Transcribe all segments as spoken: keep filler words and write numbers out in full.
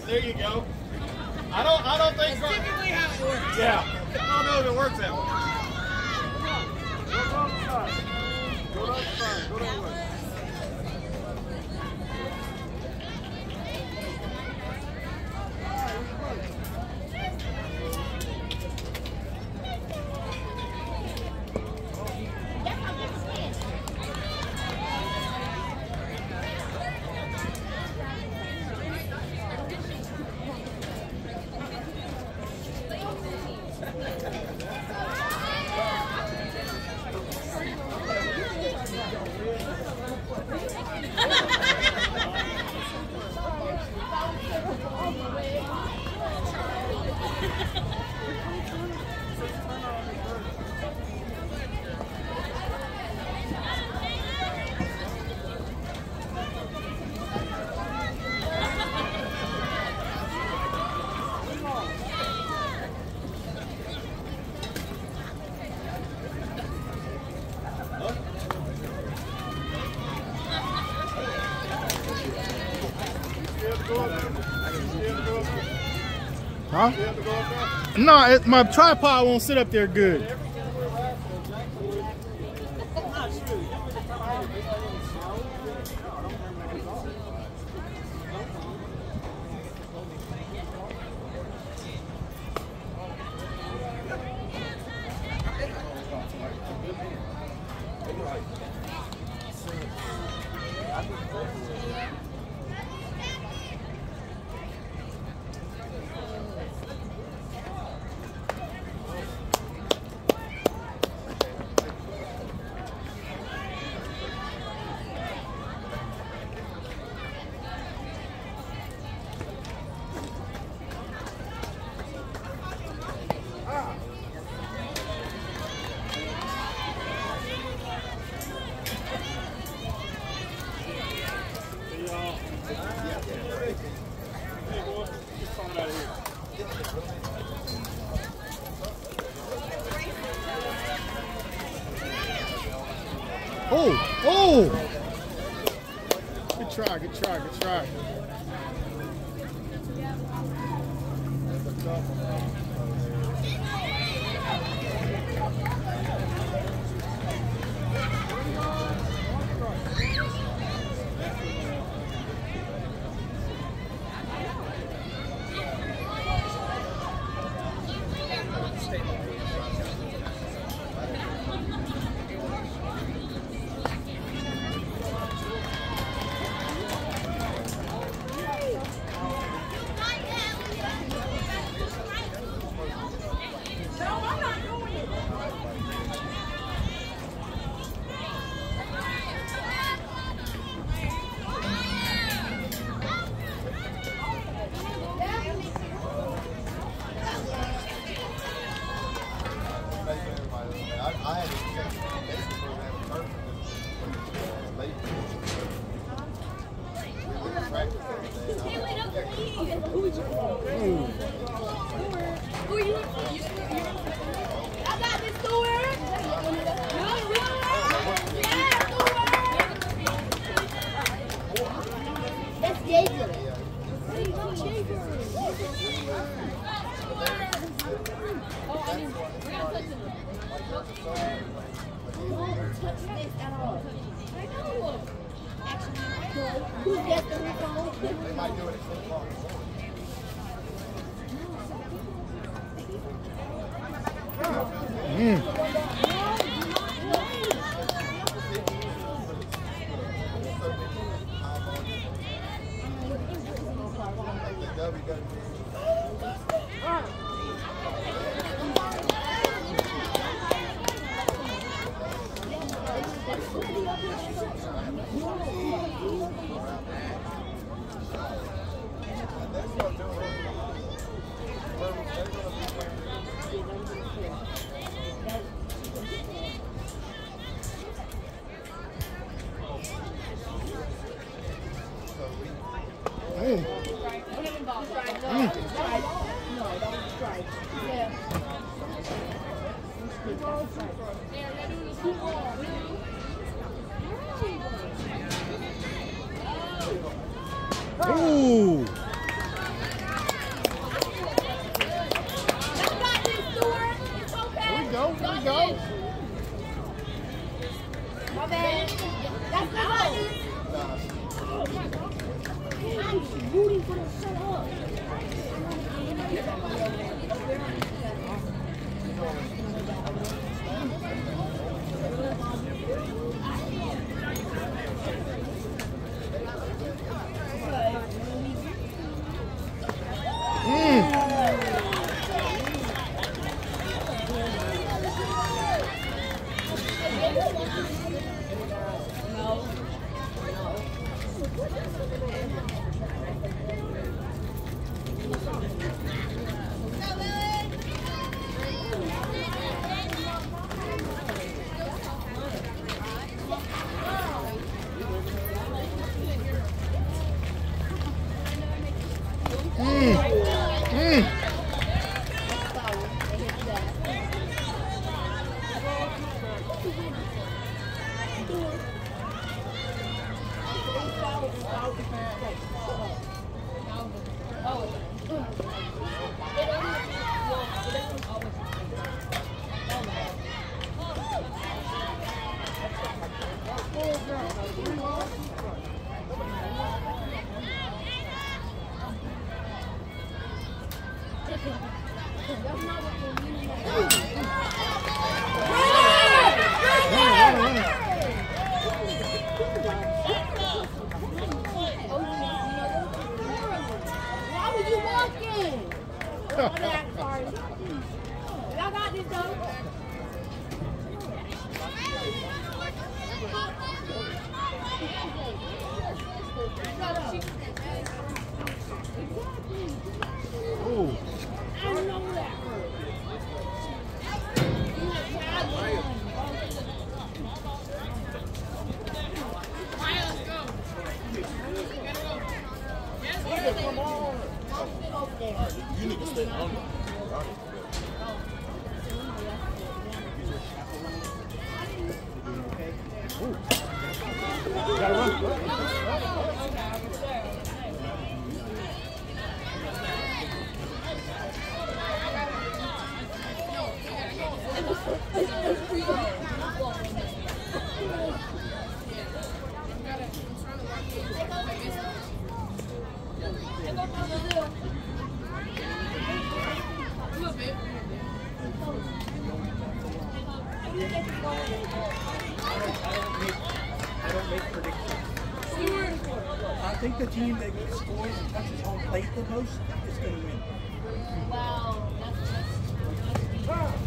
There you go. I don't. I don't think. That's typically how it works. Yeah. I don't know if it works that way. Go down the side. Go down the side. Go that way. Huh? No, it, my tripod won't sit up there good. Oh, oh! Good try, good try, good try. Ooh. Mm. Mm. Why would you walk in? Oh, I'm sorry. Y'all got this though. Ooh. I know that. Come on. You need to stay on. Gotta run. I don't make predictions. I think the team that scores and touches home plate the most is going to win. Wow, that's just.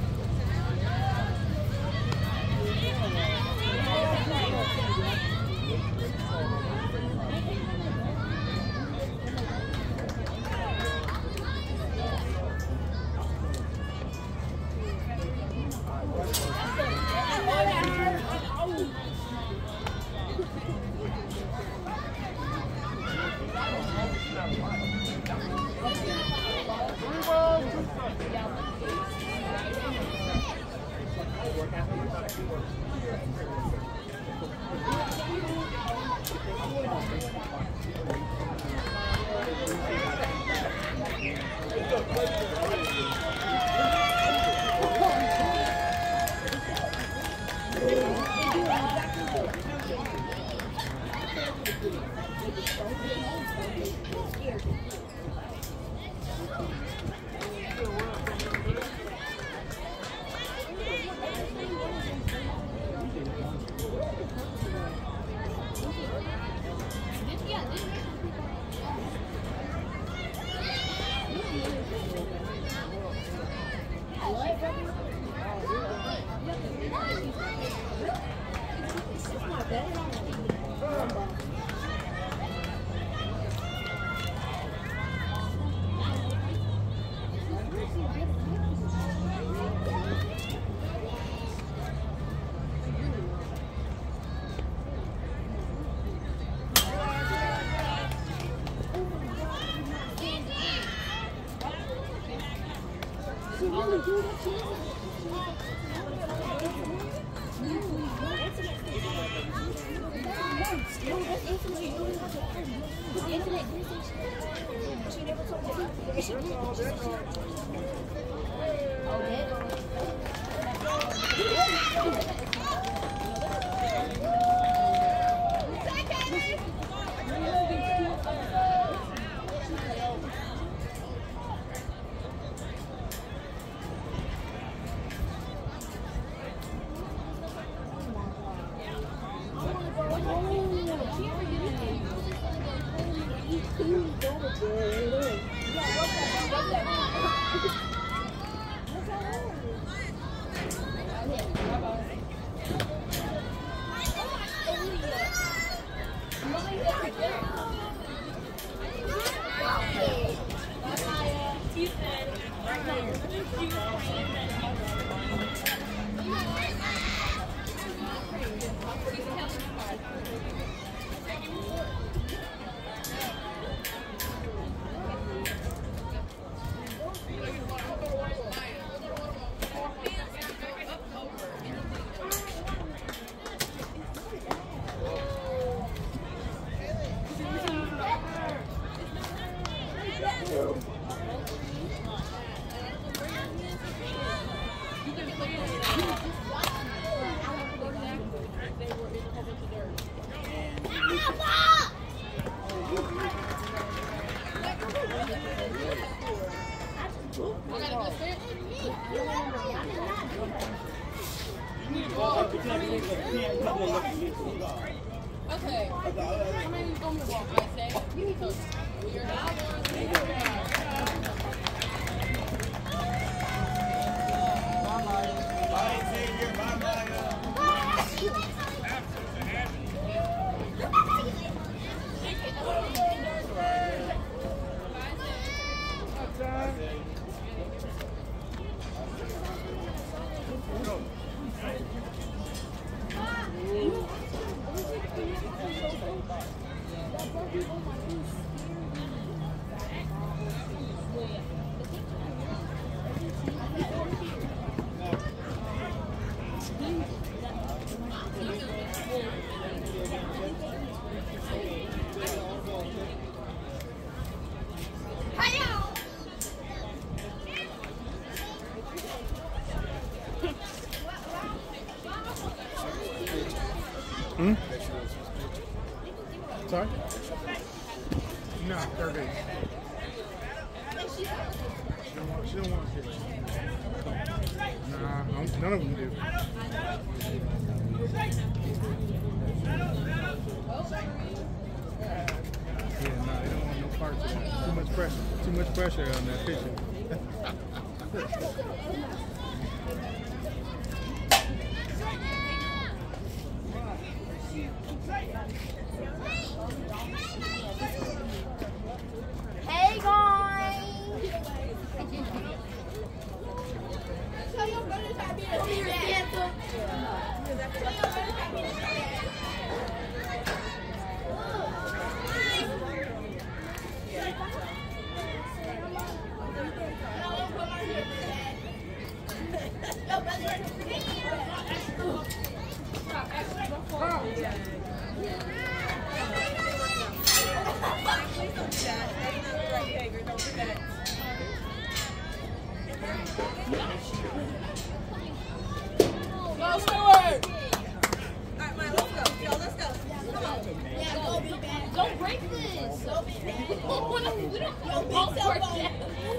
Okay. How many you gonna walk? I say. You're not Hmm? Sorry? No, third base. She don't want, she don't want to. Nah, I'm, none of them do. Yeah, nah, they don't want no parts of that. Too much pressure. Too much pressure on that pitcher. Hey guys! Tell your brothers how to be a serious dancer. Tell your brothers how to be a serious Go, Stewart! Alright, let's go. Yo, let's go. Come on. Yeah, go be bad. Don't break this. Go be bad. We don't want to break that.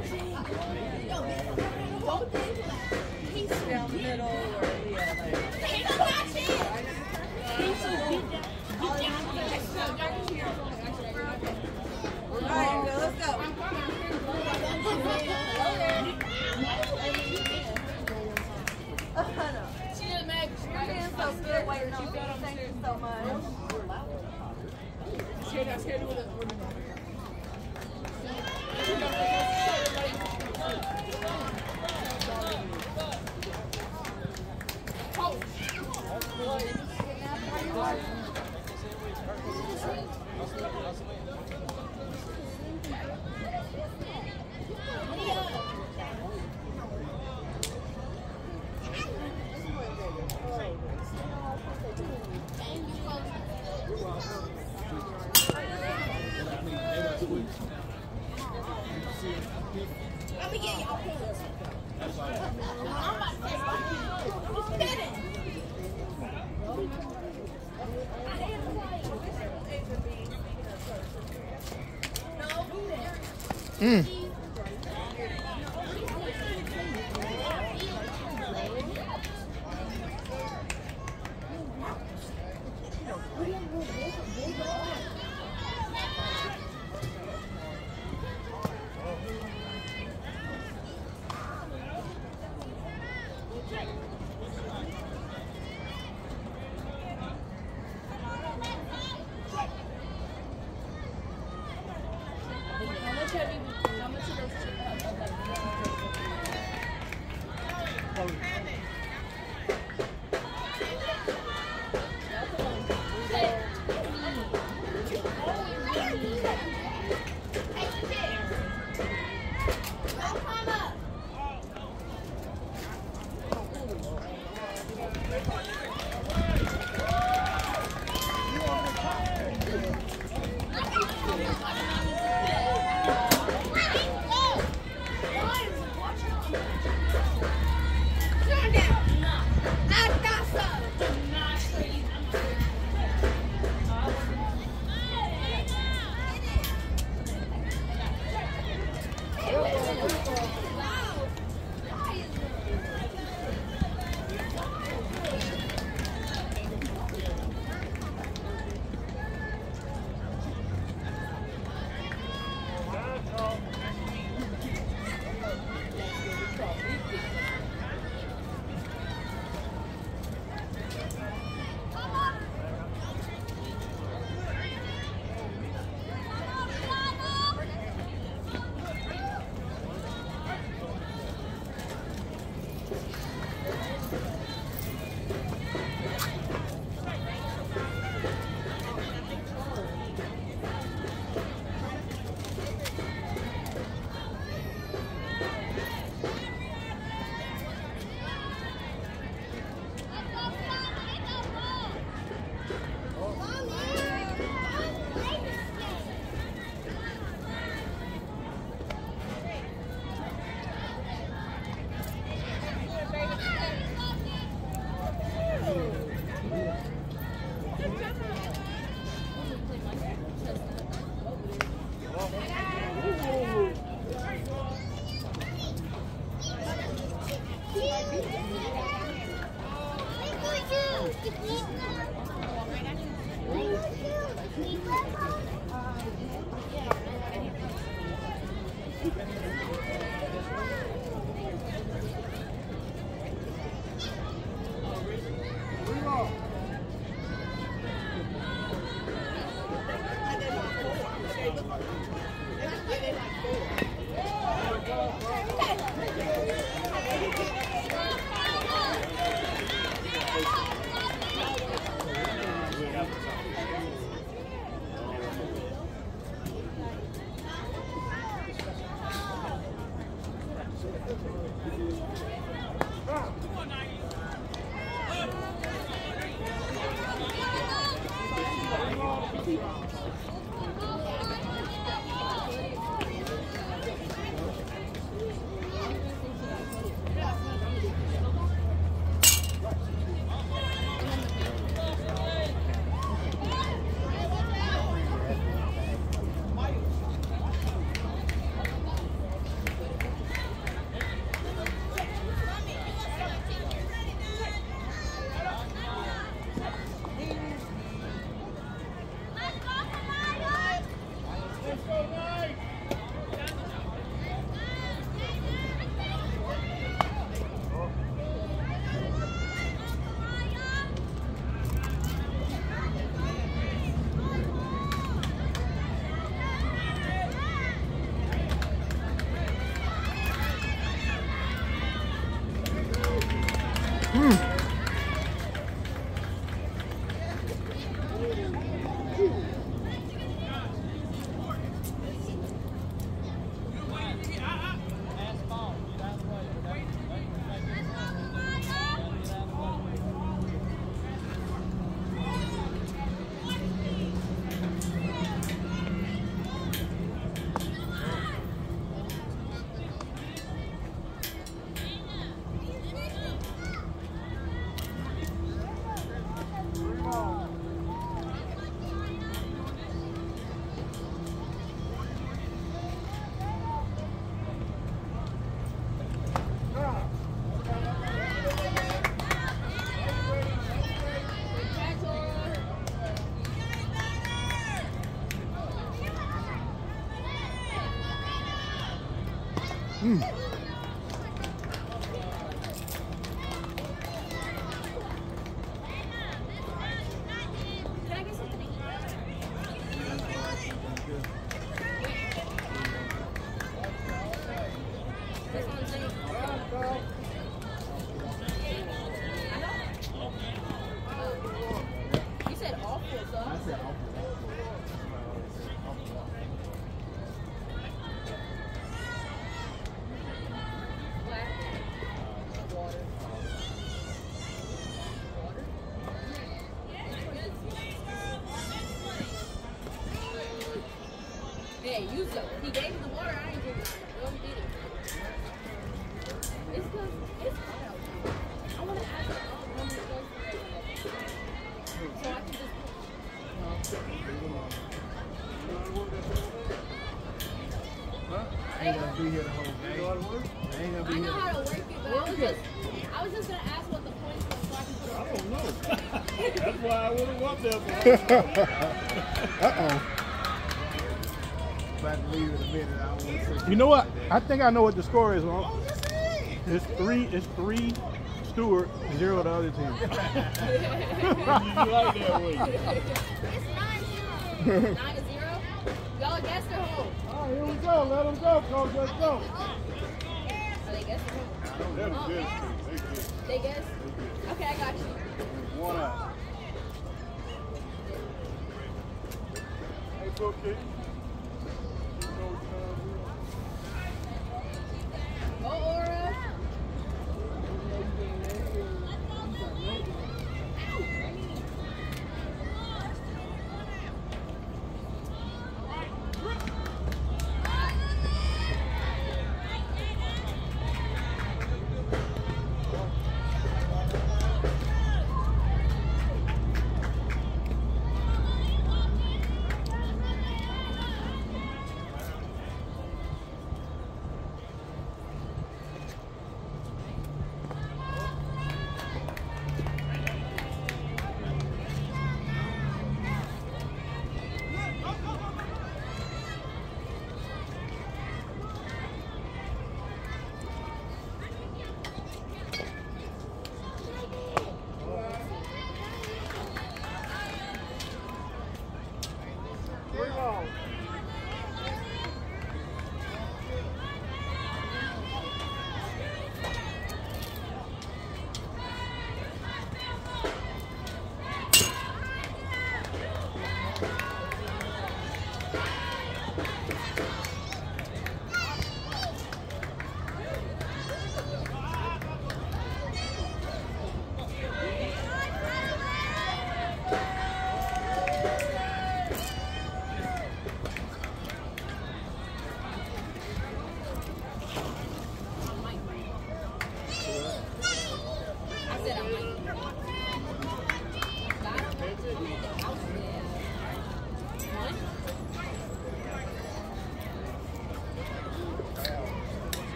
He's down the middle or yeah, like. He's so bad. He's so beat down. Alright, go, let's go. She didn't make You're being so good while you're not thank you so much. Scared, I'm scared with it. Let me get y'all pills. I'm about to take Who's kidding? Mm. Hey! Mm. You said awful, so I said awful. Yeah, use it. He gave me the water. I ain't drinking it. Well, he did it. It's good. It's hot out now. I want to ask her all when it goes to so I can just. Huh? I ain't gonna be here the whole day. You know how to work? I ain't gonna be I know here. how to work it, but I was just, I was just gonna ask what the points were so I can put it. I don't know. That's why I wouldn't want that. Uh-oh. About to leave in a minute. I don't want to say. You know what? I think I know what the score is. Wrong. Oh, yes, it is. It's three. It's three. Stewart, zero the other team. you, you like that way? It's nine zero. Nine to zero. Y'all guessed their home. All right, here we go. Let them go, coach. Let's go. Oh, they guessed their home. They're Oh. good. They good. They guessed. Okay, I got you. One out. Hey, Bill King. You know what time Go, Aura.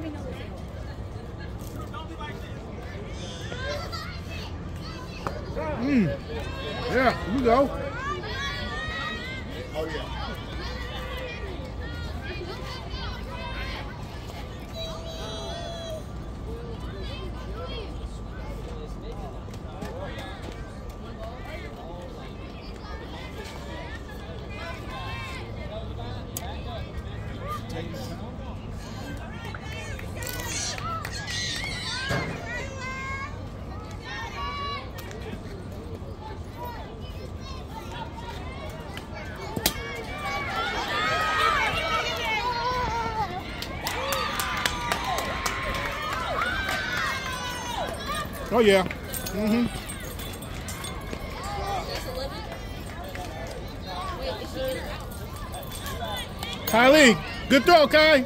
Mm. Yeah, here we go. Oh, yeah. Oh, yeah. Mm-hmm. Kylie, good throw, Kai.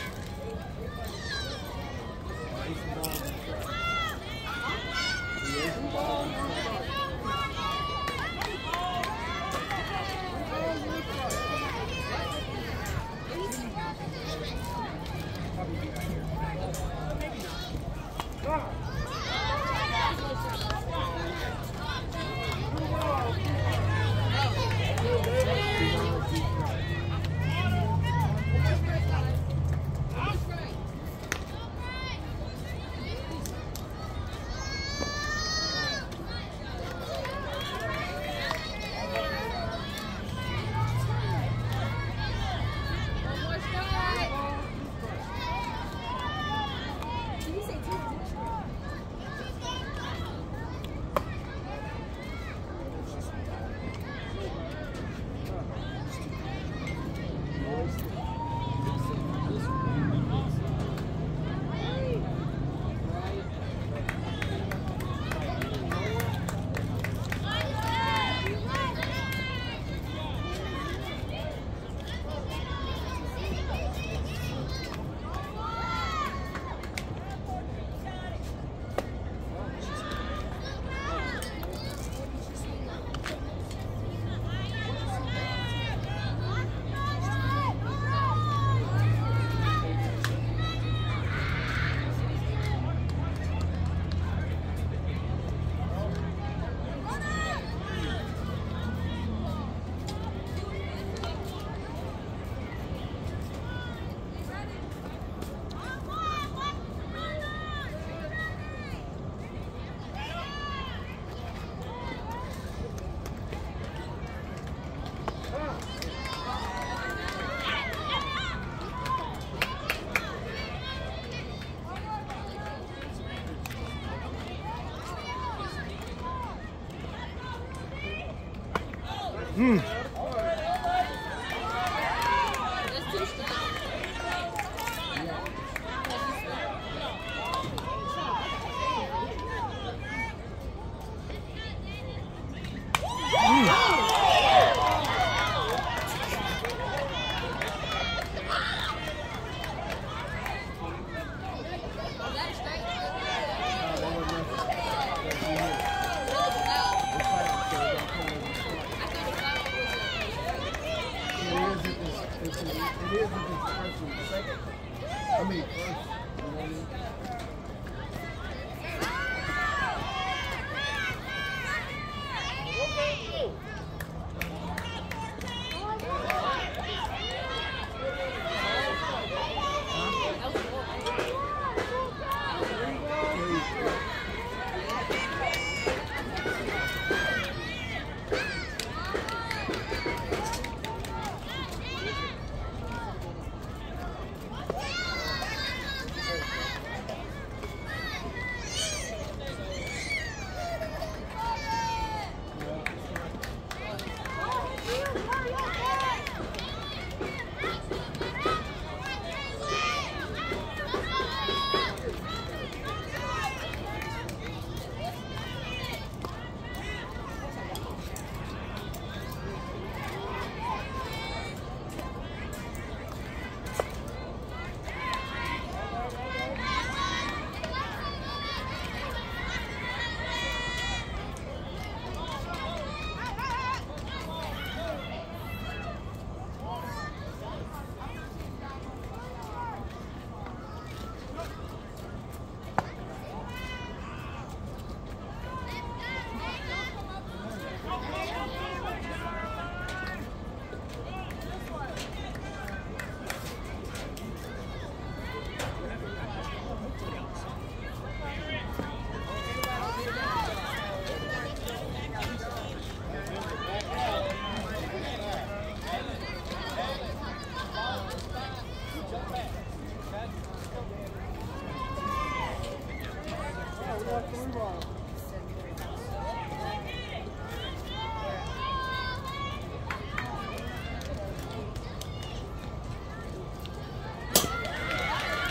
Mm. I mean, first, you know what I mean?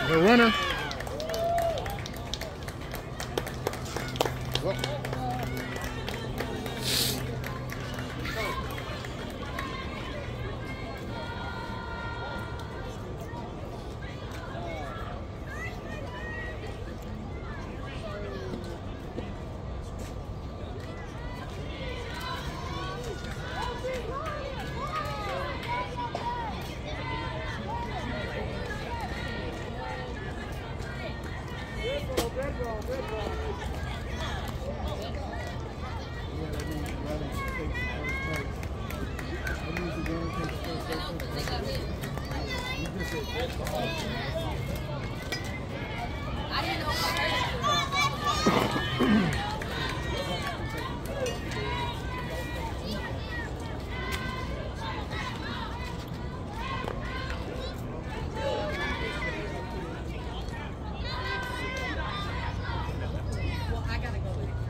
The runner. I didn't know what well, I gotta go back.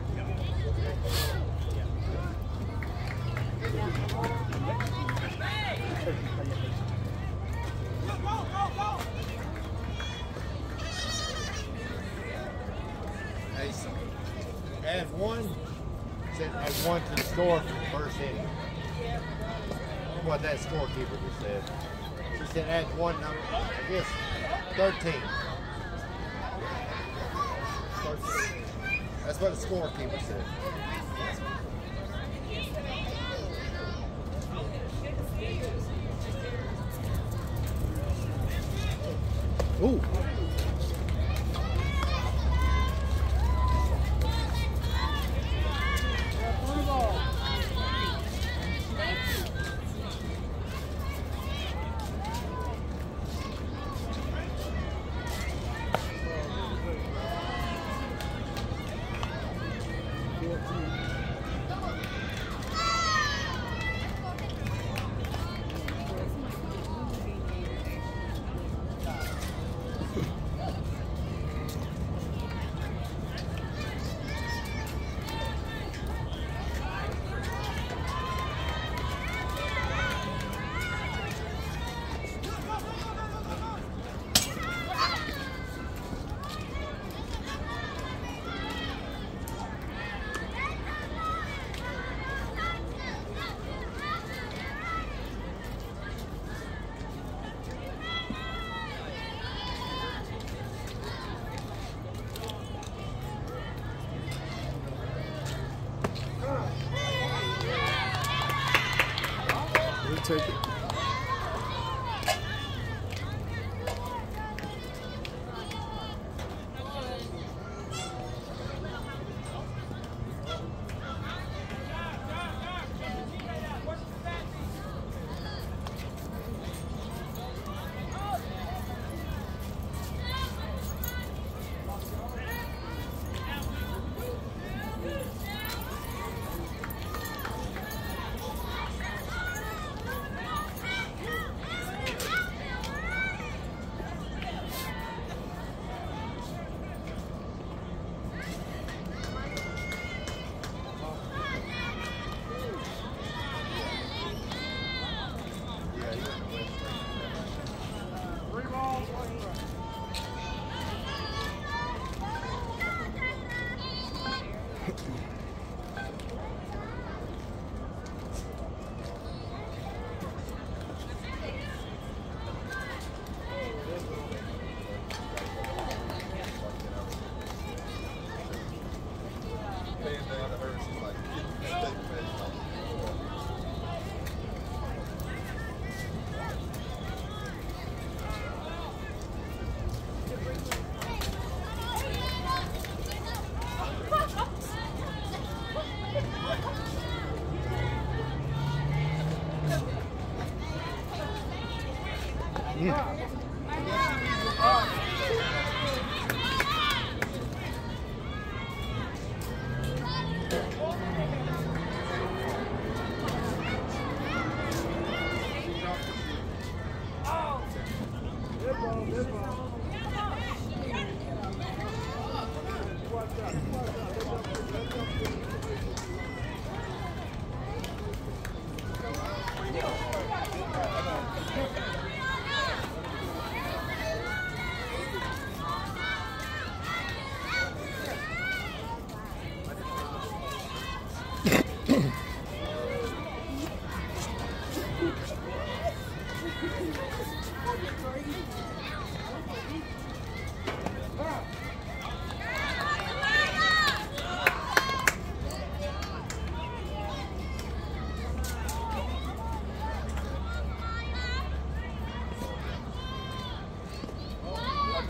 Hey, so add one, said add one to the score for the first inning. What that scorekeeper just said. She said add one number, I guess thirteen. thirteen. That's what the scorekeeper said. Ooh. We'll take it.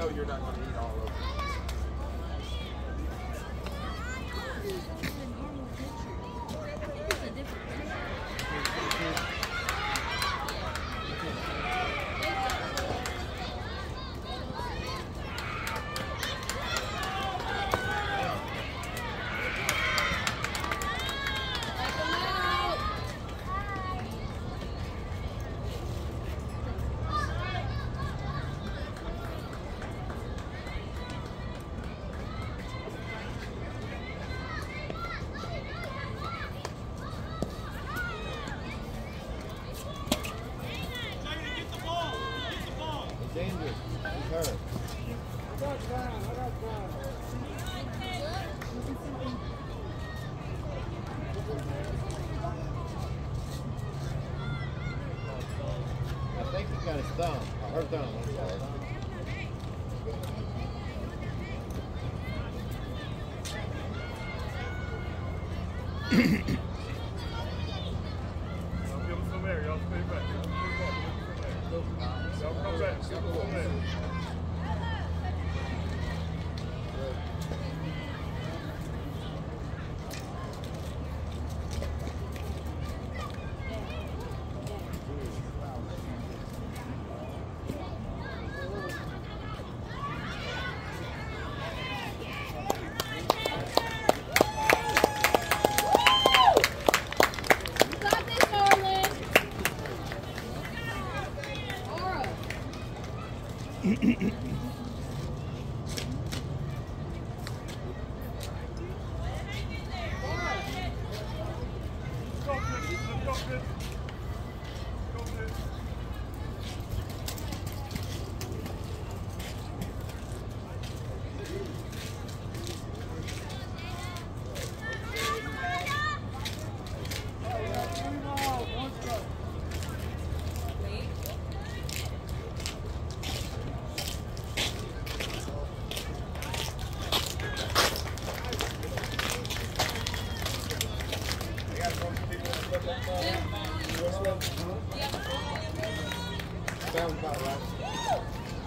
know you're not going to eat all of it. Dangerous. He's hurt. I think he got his thumb. Or her thumb, I'm sorry. Y'all give us some air. Y'all stay back. Y'all stay back. Y'all come back. Give us some air. You got this, Harlan. Aura. Go, Chris. Go, Chris. Go, Chris. Sounds about right.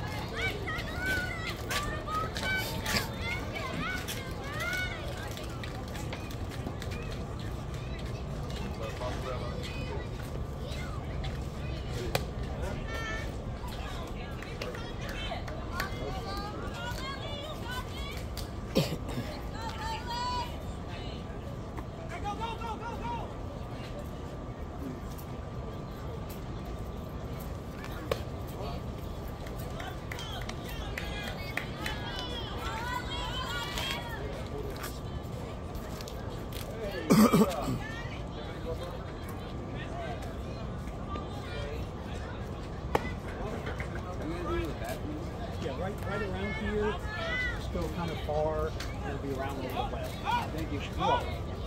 Yeah, right, right around here. Just go kind of far and be around a little bit. Thank you. You're welcome.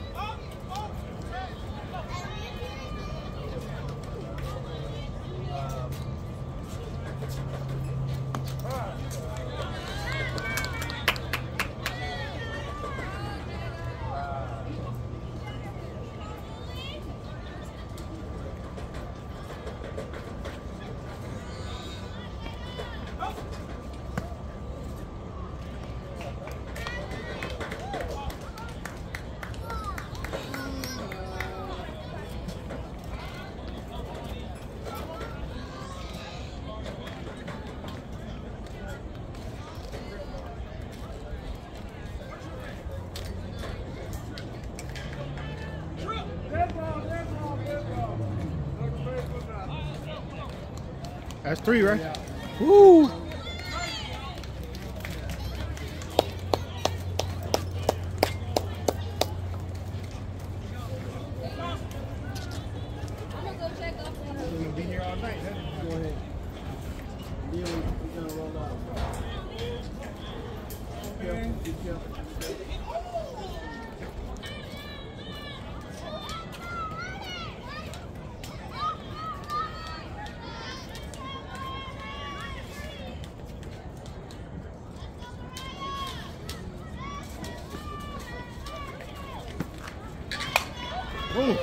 That's three, right? Woo! I'm gonna go check up on her. We're gonna be here all night, huh? Go ahead. Deal, we're gonna roll out. Be careful, be careful. Ooh.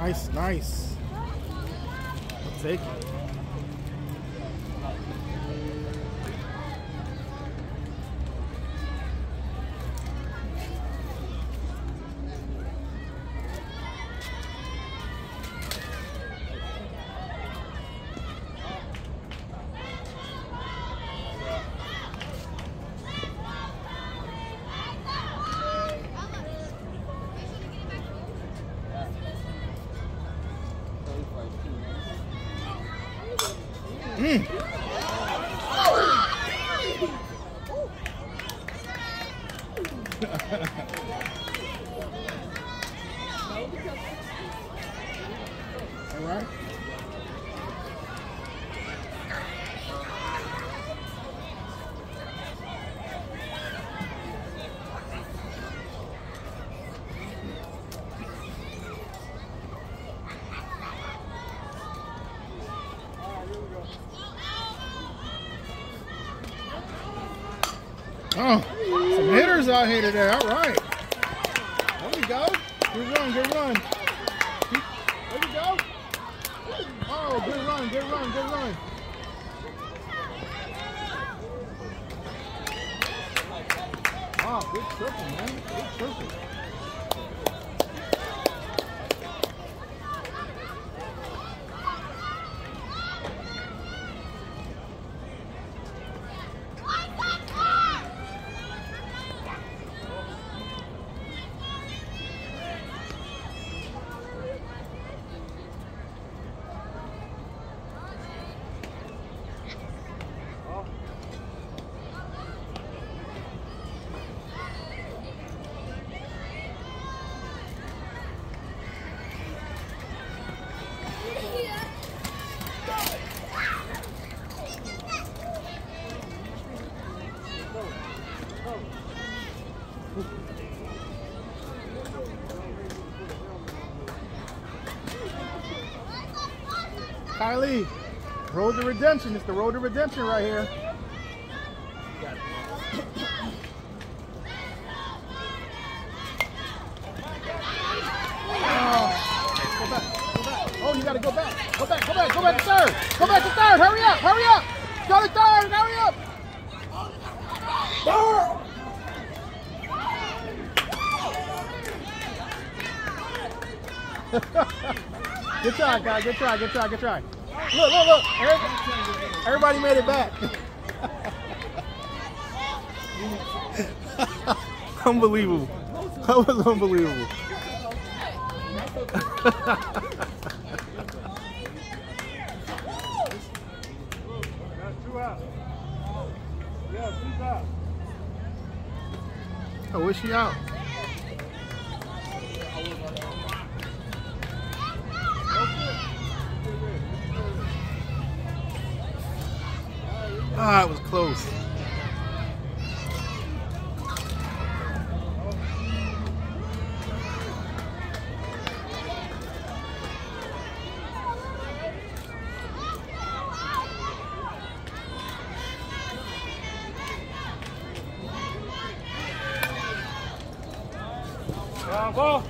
Nice, nice. I'll take it. Mm. All right. Oh, some hitters out here today. All right. There we go. Good run, good run. There we go. Oh, good run, good run, good run. Wow, good triple, man. Good triple. Kylie, road to redemption. It's the road to redemption right here. Oh, go back, go back. Oh, you got to go back. Go back, go back, go back to third. Go back to third. Hurry up, hurry up. Go to third. Hurry up. Third. Good try, guys. Good try, good try, good try. Look, look, look. Everybody made it back. Unbelievable. That was unbelievable. Two out. Yeah, two out. Oh, where's she out? Ah, it was close. Bravo.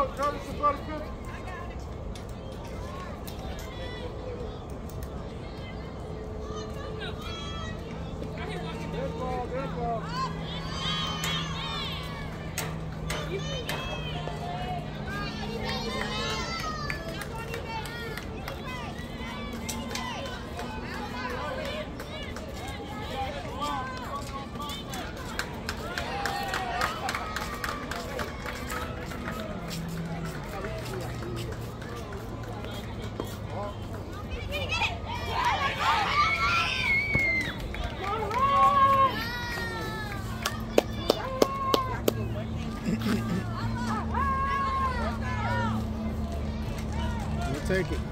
Take it.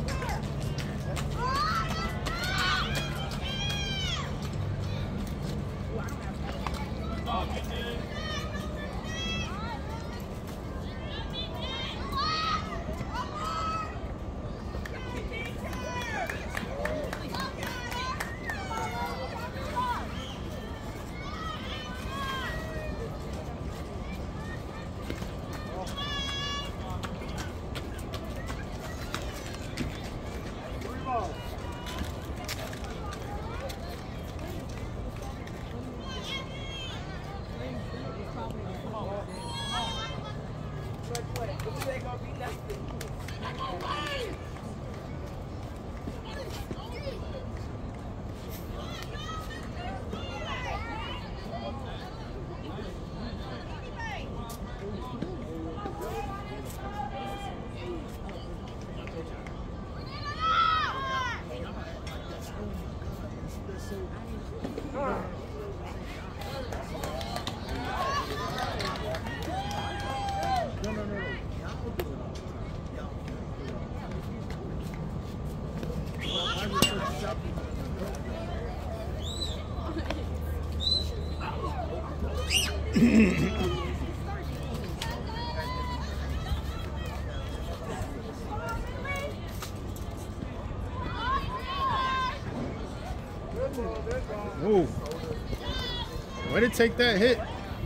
Ooh. Way to take that hit.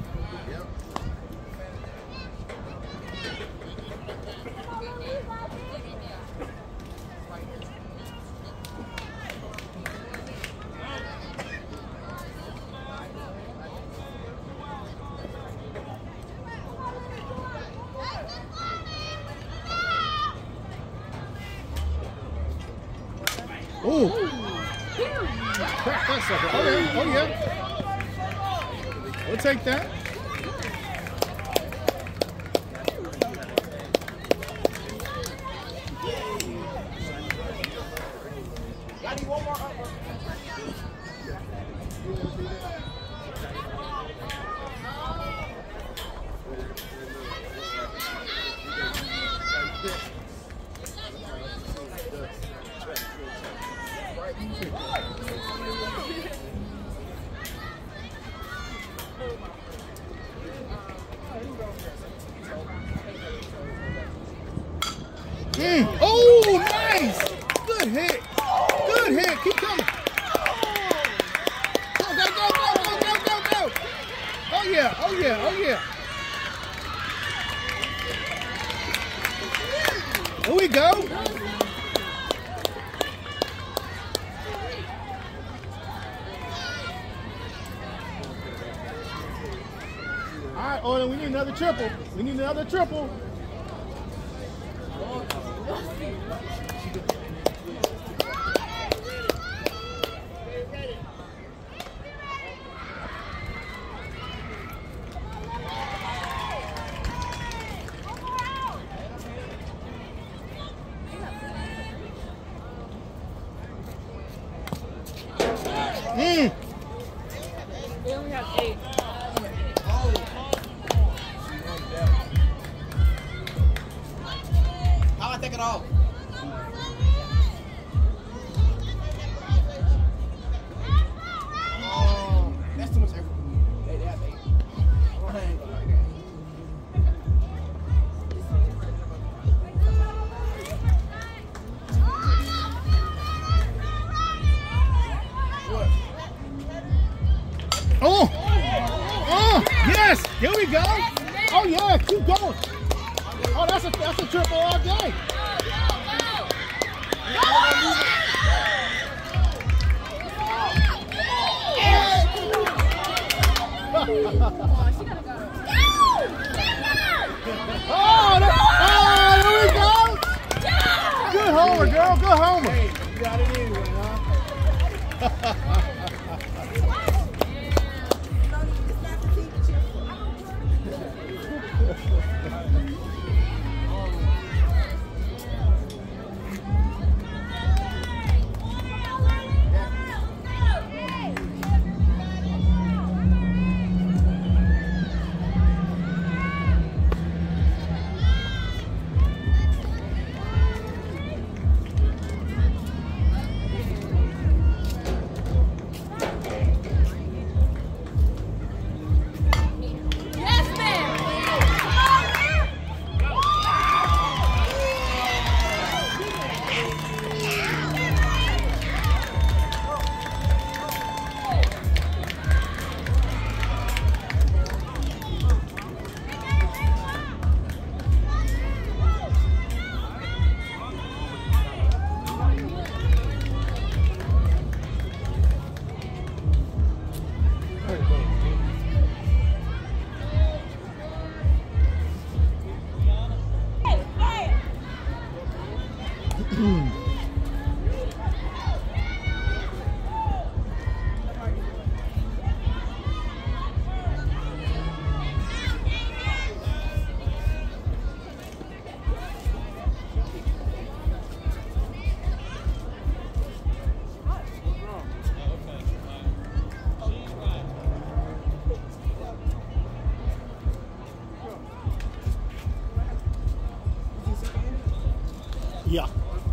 Ooh. Crack that sucker. Oh yeah, oh yeah. We'll take that. Mm. Oh, nice! Good hit. Good hit. Keep coming. Go, go, go, go, go, go, go, go. Oh, yeah. Oh, yeah. Oh, yeah. Here we go. All right, Owen, we need another triple. We need another triple. Mm. We only have eight. How I take it off? Oh, that's too much effort. Hey, they have eight. Oh! Oh! Yes! Here we go! Oh yeah! Keep going! Oh, that's a that's a triple all day. Oh, that, oh, there we go. Good homer, girl. Good homer. Hey, you got it anyway, huh? Yeah.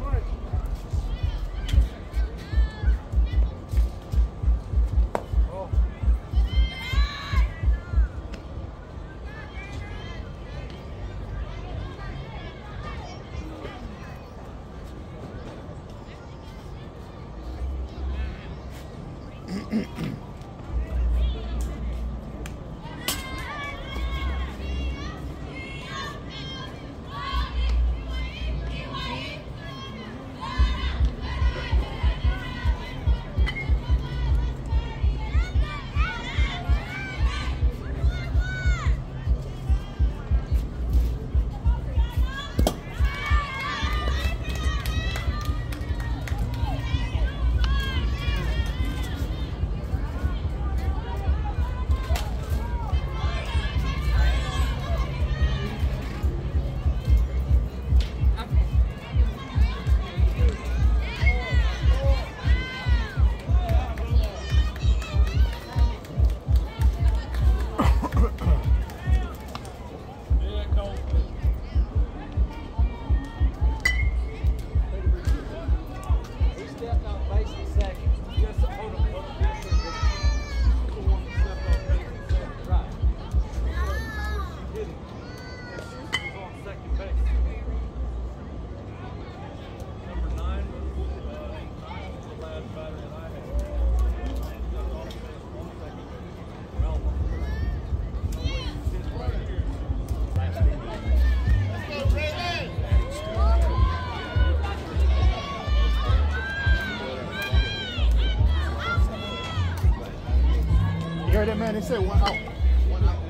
You heard that man? They said one out. One out.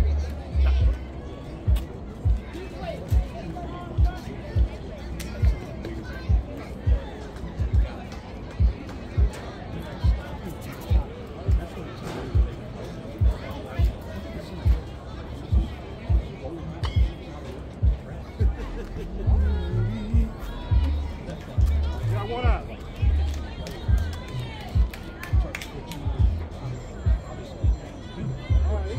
Got one out. All right.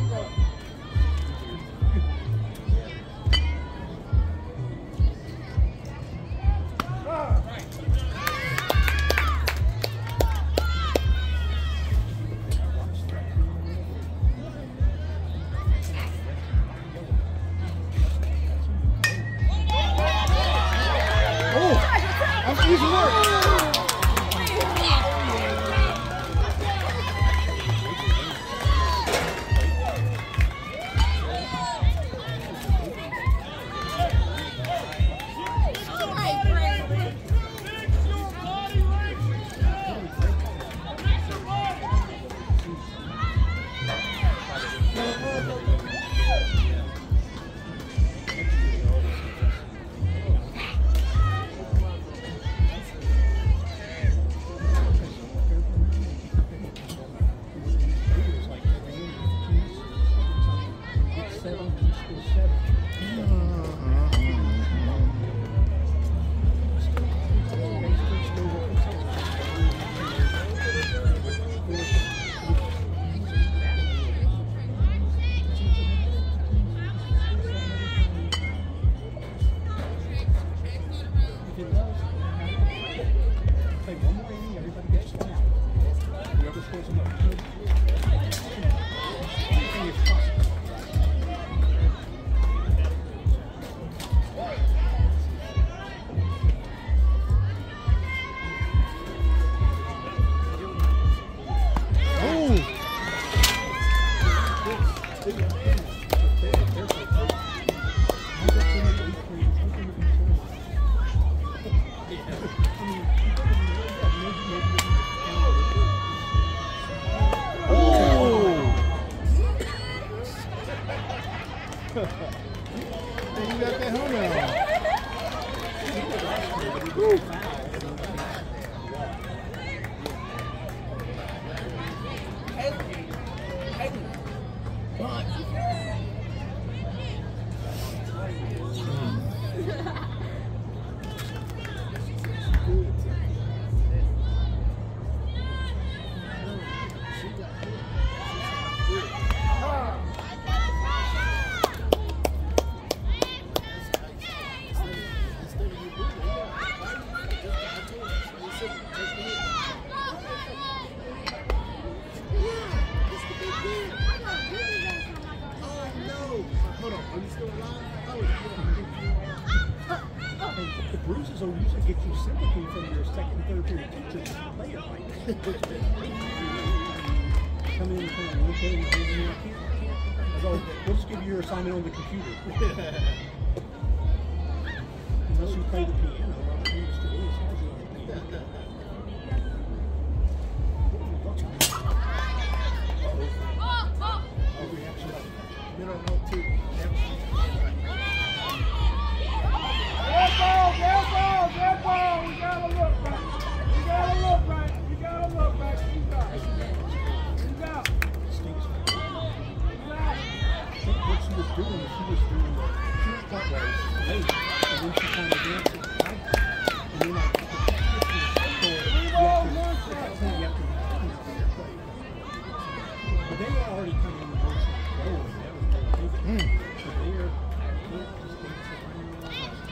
get you sympathy from your second, third period teachers to play it right. Come in and come in, look at it, and you know, I can't, I can't. Although, we'll just give you your assignment on the computer. Unless you play the piano, well, the Mister Lewis has you on the piano. Uh-oh. Good reaction. Middle note two. Dead ball, dead ball, dead ball. We gotta look right. You gotta look right. You gotta look right. You got it. You got it. What she was doing is she was doing the she was part ways late, and then she kind of danced it right. And then like, three balls, one strike. You have to, you know, play. But they were already kind of in the motion rolling. That was their big. So they're, they're just dancing around.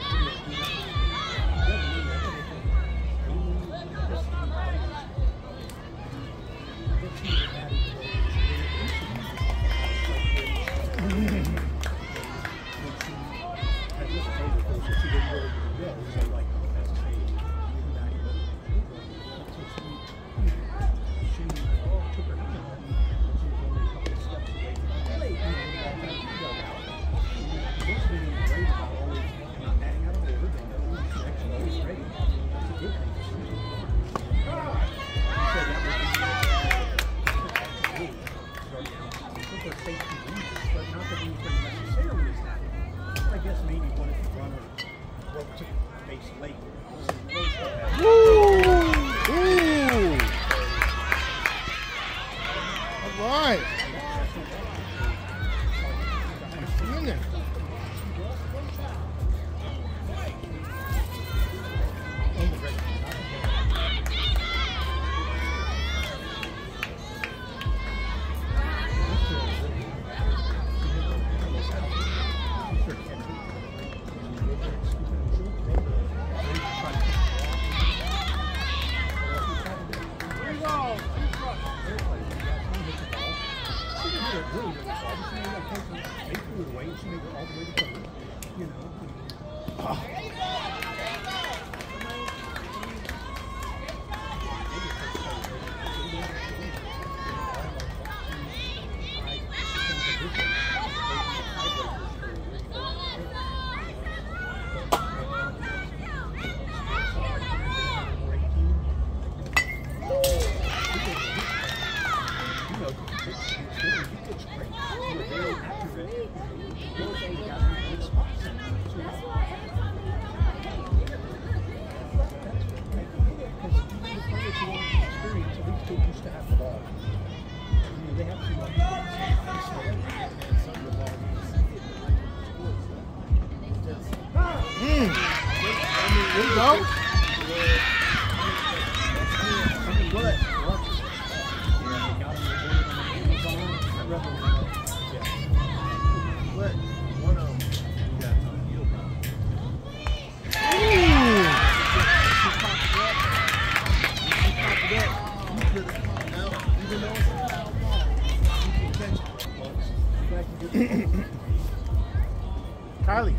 Kylie.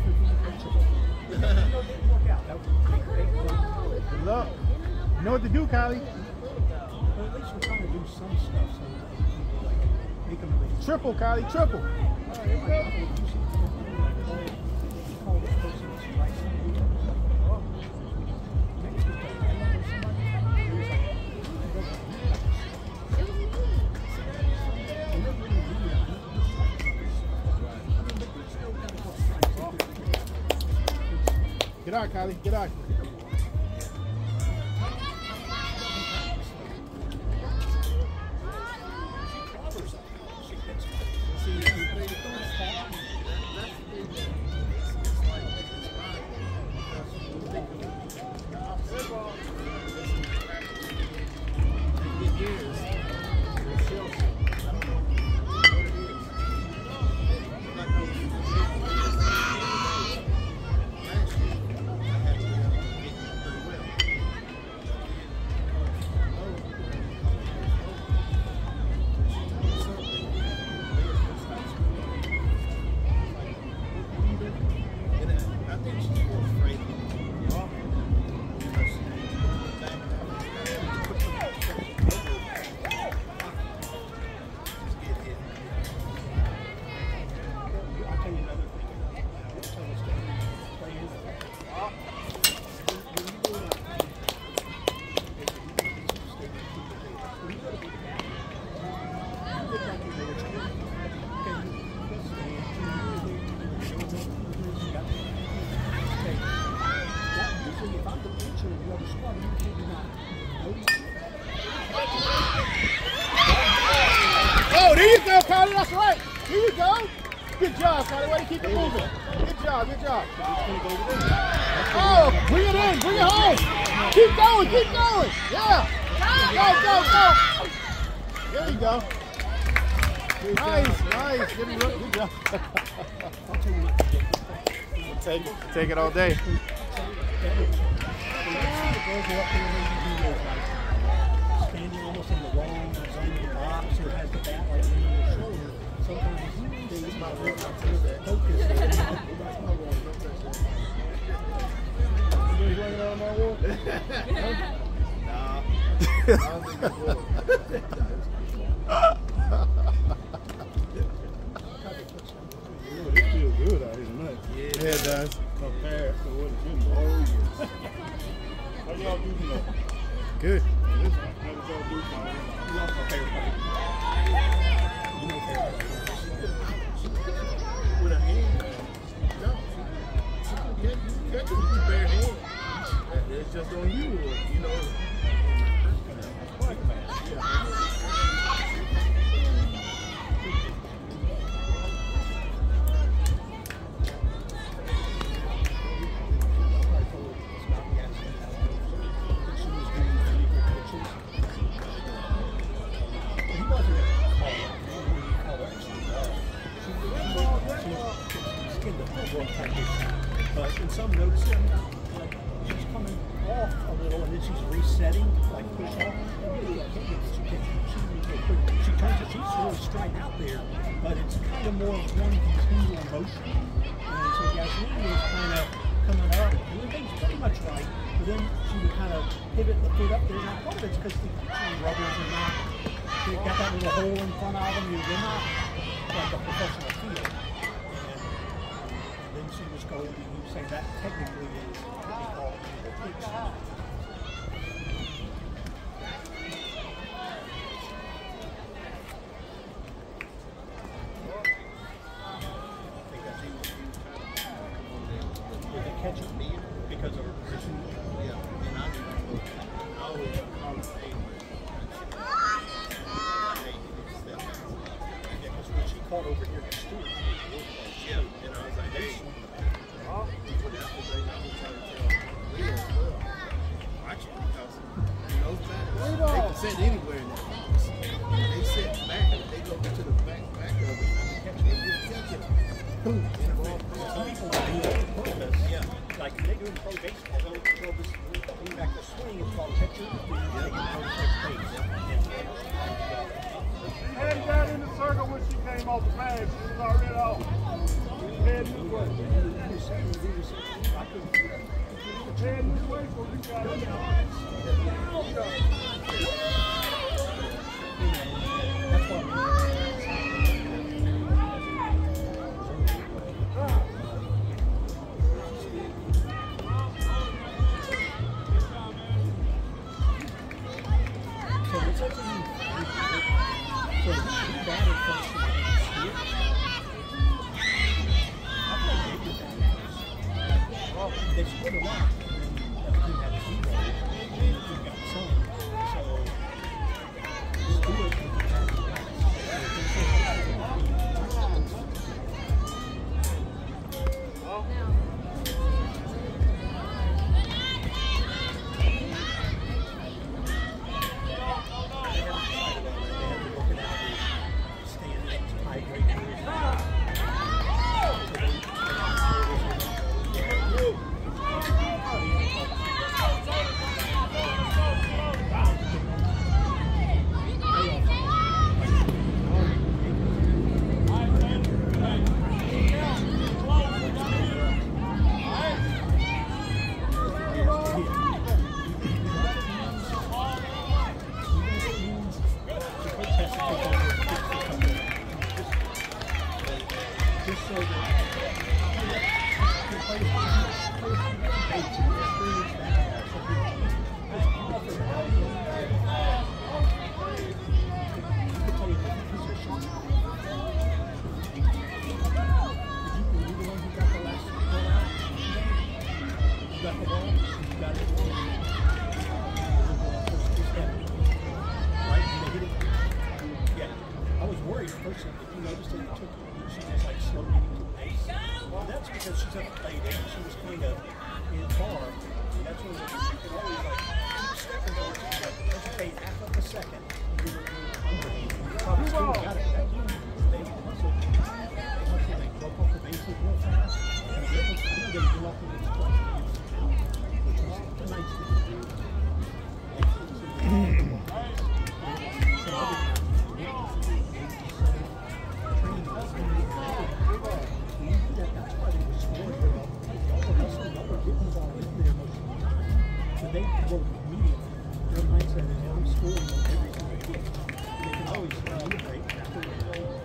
Good luck. You know what to do, Kylie. Well, at least we're trying to do some stuff so that we can like make them really triple, Kylie, triple. Get out, Kylie. Get out. there you go, Kylie. That's right. Here you go. Good job, Kylie. Way to keep it moving. Good job. Good job. Oh, bring it in. Bring it home. Keep going. Keep going. Yeah. Go, go, go. There you go. Nice, nice. Good, good job. Take it. Take it all day. Standing almost in the wrong zone of the box or has the bat like in your shoulder. Sometimes they might focus. Somebody's running out of my wall? Nah. I don't think it will. It feels good out here tonight. Yeah, Yeah, it does. Compared to what it's been. Oh, yeah. How y'all do tonight? Good. How did y'all do tonight? You lost my favorite part. You know favorite part. with a hand. No. You can catch it with your bare hand. It's just on you, you know. But in some notes, like she's coming off a little and then she's resetting, like push off. Really, I can't get she can she, she turns it, she's really straight out there, but it's kind of more of one continual motion. And so Yasmin was kind of coming up, doing things pretty much right, but then she would kind of pivot the foot up there. Now part of it's because the rubbers are not, they've got that little hole in front of them, they're not like a professional field. Then she was going to say that technically is what we call the pitch. With the catcher because of her position. Yeah, and I always call it Yeah, because when she caught over here to Stewart, yeah, and I was like, hey, well, that's what they, I was trying to tell Leah as well. Watch it, because in those batters, they can sit anywhere in that box. They sit back, they go to the back, back of it, and they catch it, they catch it. Boom, in the wrong place. some people do that on purpose. Yeah. Like they do in pro baseball, they'll throw this lean back to swing, it's called catcher. Then you take it from first base. Head down in the circle when she came off the bag. She was already off. Head this way. Head this way so you got it. That's what So it's up to you. So he batted first and then Stewart. I played big with that. Well, they split a lot. And then the other team had zero. And the other team got some. So Stewart would be batting last. worried first thing that you noticed that it took she was like slow getting to the pace. Well, that's because she's up played it. She was kind of in far. And that's when you can always like keep stepping towards it. Like, hesitate half of a second. You were underneath. You probably still got it that time. They hustle. They hustle. They broke off the bases real fast. And it was, I know they went off the bases twice. Which was a nice thing to do. They work immediately. Their mindset is, I'm scoring on every single hit. They can always integrate after the goal.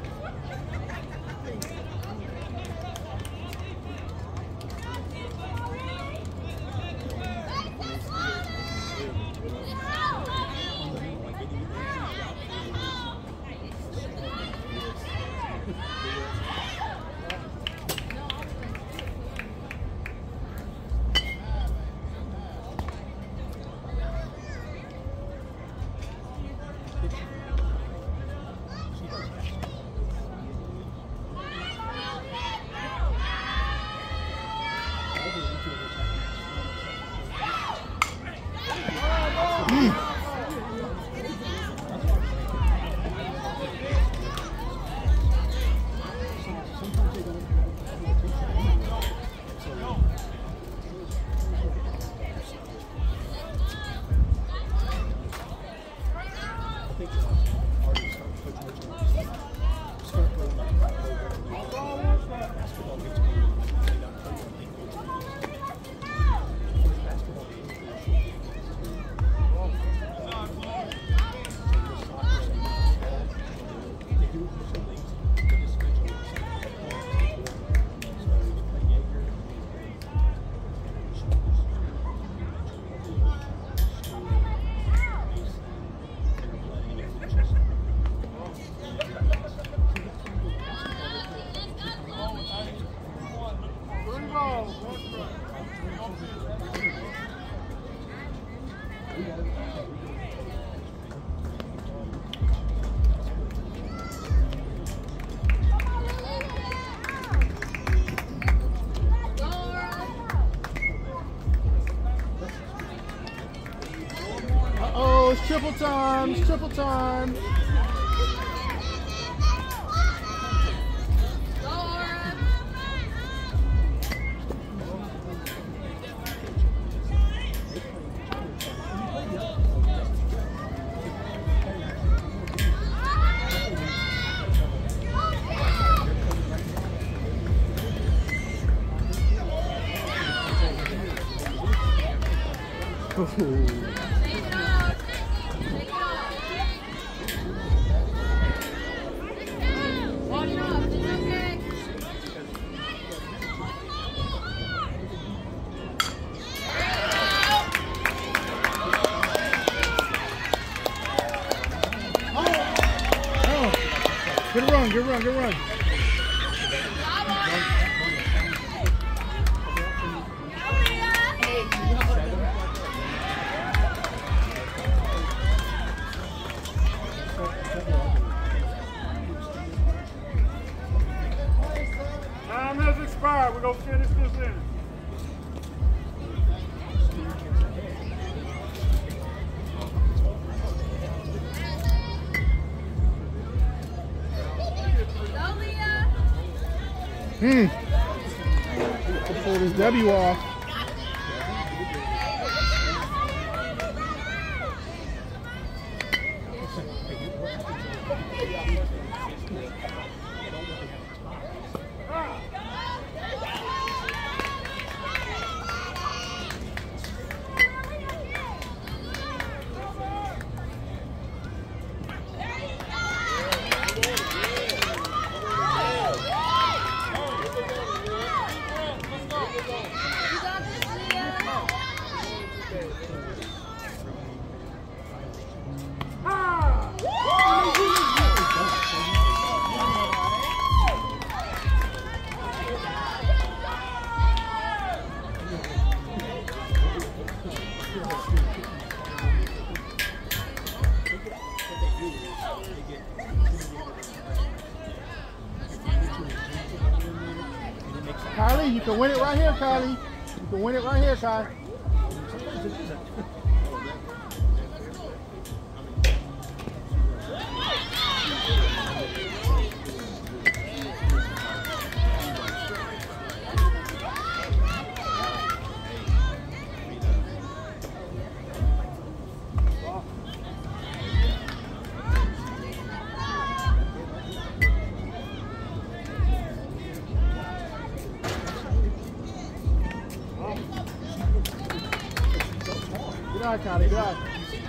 It's triple time, it's triple time. Ooh. Good run, good run, good run. Time has expired. We're going to finish this in. Hmm. To pull this W off. Kylie, you can win it right here, Kylie. You can win it right here, Kylie. Good eye, Kylie. Good eye.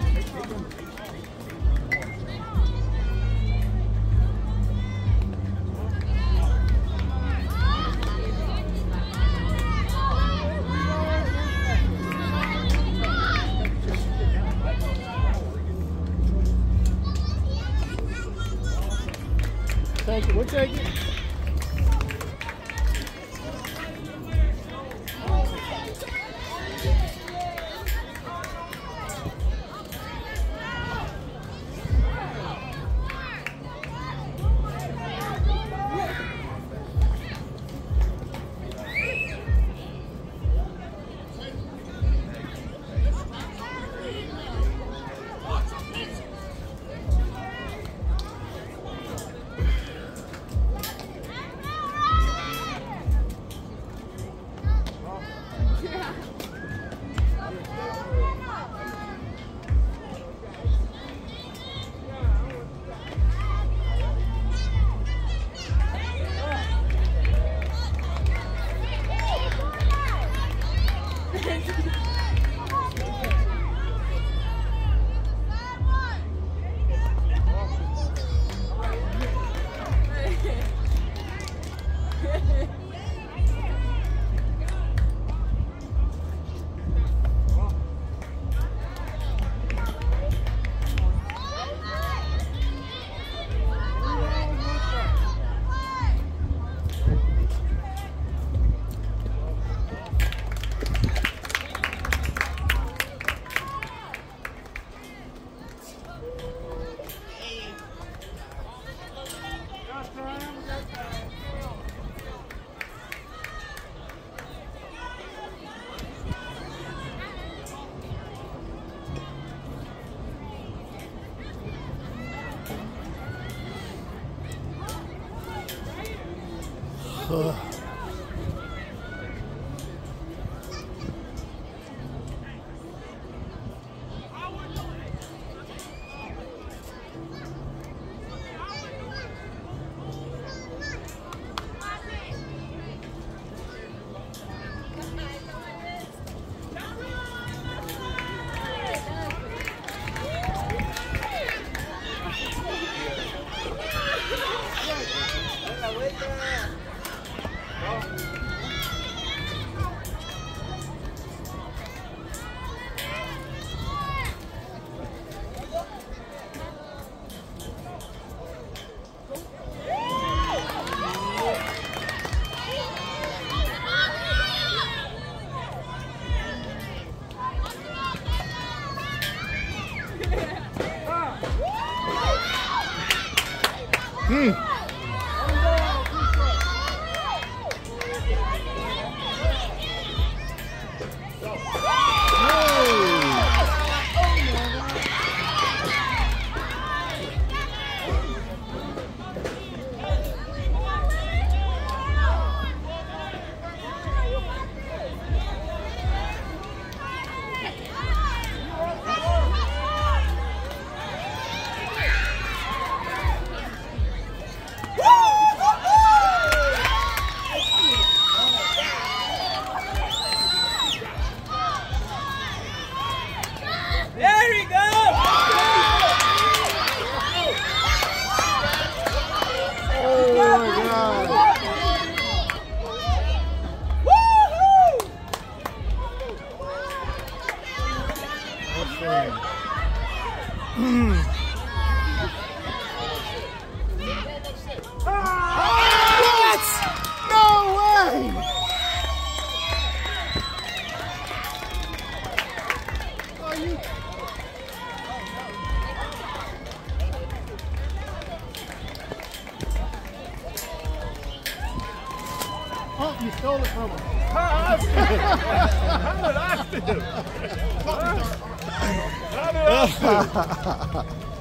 Take it. We'll take it. Ugh. Hmm. pump, you stole it from him. How I steal? How did I steal? How did I steal?